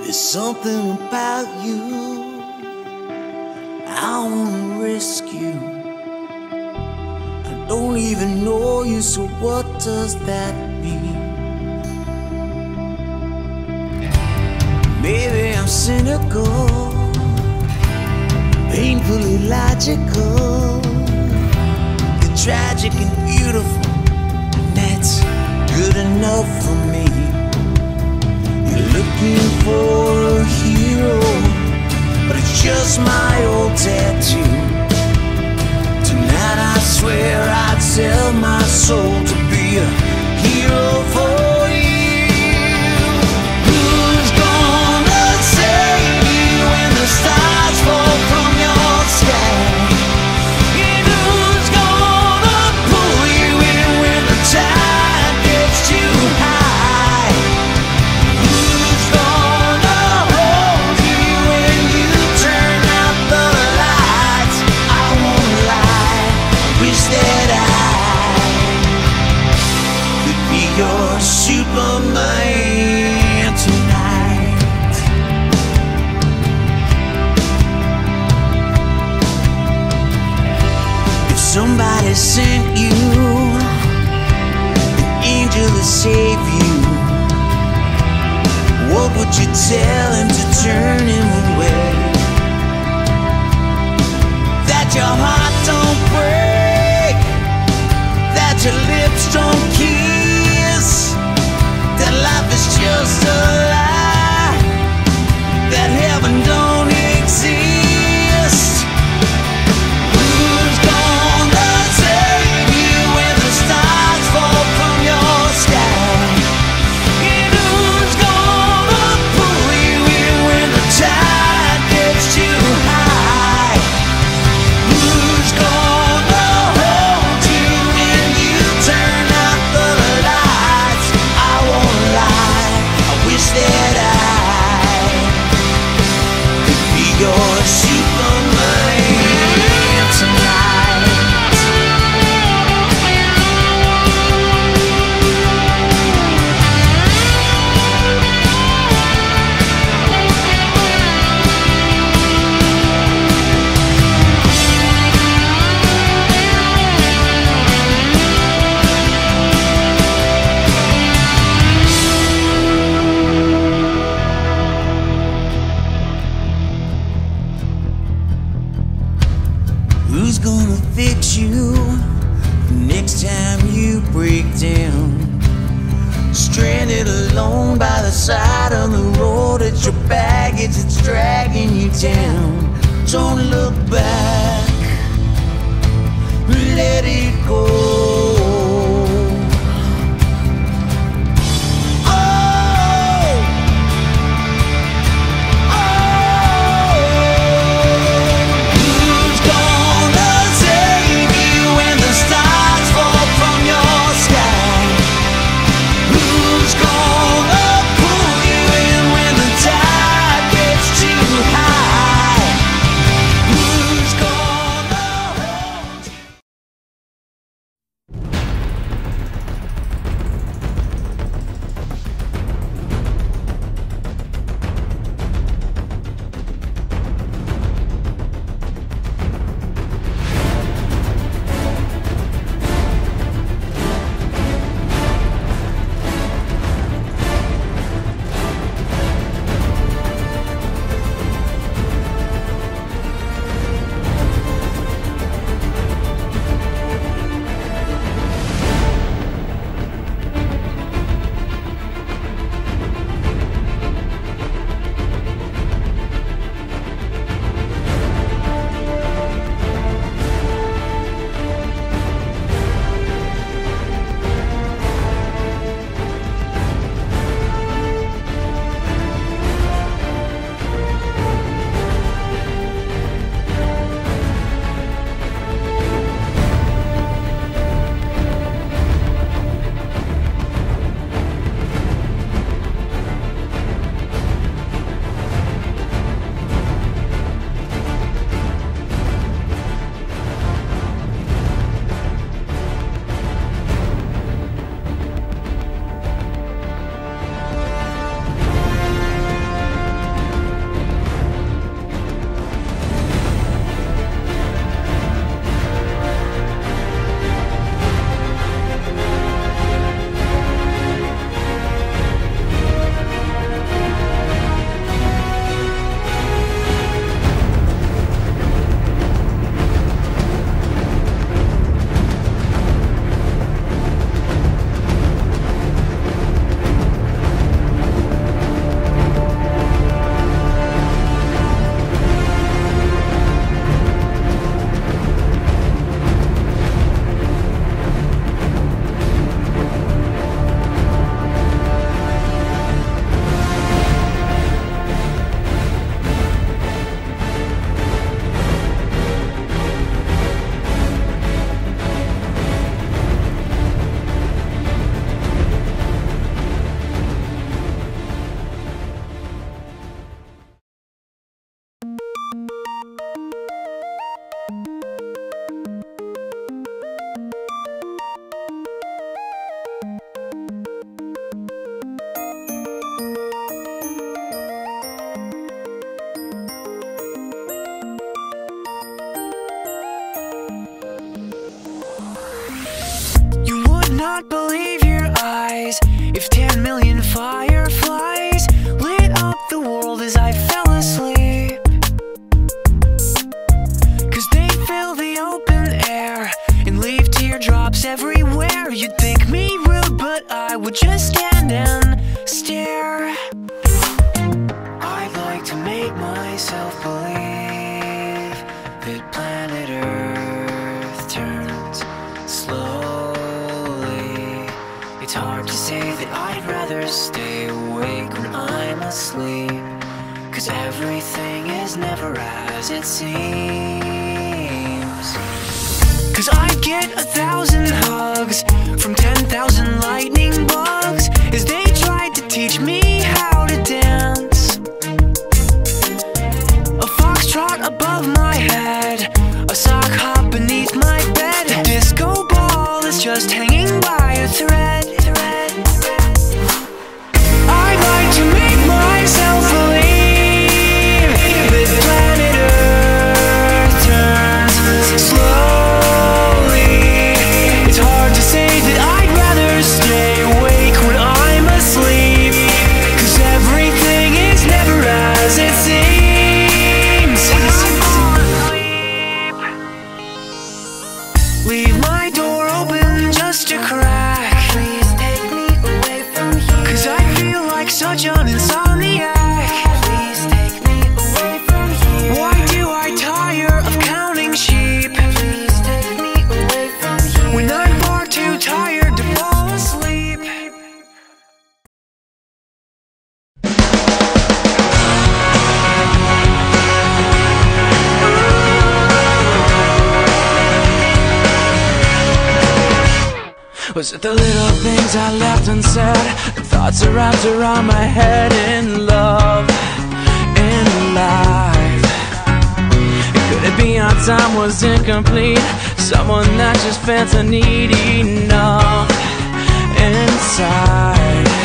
There's something about you I wanna rescue. I don't even know you, so what does that mean? Maybe I'm cynical, painfully logical. You're tragic and beautiful, and that's good enough for me. You're looking for a hero, but it's just my old tattoo. Tonight I swear I'd sell my soul to be a hero for you. Who's gonna save you when the stars fall from your sky? And who's gonna pull you in when the tide gets too high? Who's gonna hold you when you turn out the lights? I won't lie, I wish that I could be your Superman tonight. If somebody sent you an angel to save you, what would you tell him to turn him away? That your heart don't break, that your lips don't kiss, that life is just a lie, that heaven don't exist. Who's gonna save you when the stars fall from your sky? And who's gonna pull you in when the tide gets too high? Who's gonna hold you when you turn out the lights? I won't lie, I wish that I could be your Superman tonight. Who's gonna fix you next time you break down? Stranded alone by the side of the road, it's your baggage that's dragging you down. Don't look back, let it go. Fireflies lit up the world as I fell asleep, 'cause they fill the open air and leave teardrops everywhere. You'd think me rude, but I would just stand and stare. I'd like to make myself believe that planet Earth turns slowly. It's hard to say that I'd rather stay awake when I'm asleep, 'cause everything is never as it seems. 'Cause I'd get 1,000 hugs from 10,000 lightning bugs as they tried to teach me how to dance. A foxtrot above my head, a sock hop beneath my bed, a disco ball is just hanging by a thread. I'd like to make myself believe that planet Earth turns slowly. It's hard to say that I'd rather stay awake when I'm asleep, 'cause everything is never as it seems. Leave my door open just a crack. Please take me away from here, 'cause I feel like such an insomniac. Please take me away from here. Why do I tire of counting sheep? Please take me away from here, when I'm far too tired to fall asleep. Was it the little things I left unsaid, the thoughts are wrapped around my head? In love, in life, could it be our time was incomplete? Someone that just felt a need enough inside.